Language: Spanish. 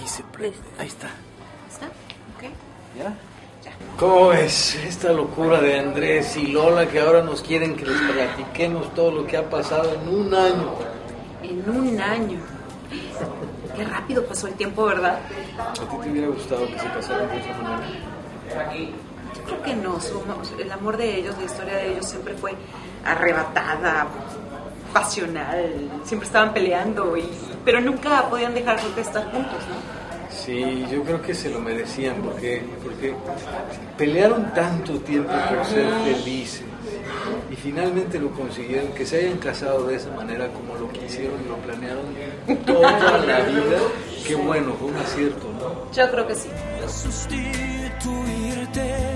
se prende. Listo. Ahí está. ¿Está? Ok. ¿Ya? Ya. ¿Cómo ves esta locura de Andrés y Lola que ahora nos quieren que les platiquemos todo lo que ha pasado en un año? En un año. Qué rápido pasó el tiempo, ¿verdad? ¿A ti te hubiera gustado que se casaran de esa manera? Yo creo que no. El amor de ellos, la historia de ellos siempre fue arrebatada, pasional. Siempre estaban peleando, pero nunca podían dejar de estar juntos, ¿no? Sí, yo creo que se lo merecían porque pelearon tanto tiempo por ser felices y finalmente lo consiguieron, que se hayan casado de esa manera como lo quisieron y lo planearon toda la vida. Qué bueno, fue un acierto, ¿no? Yo creo que sí. Sustituirte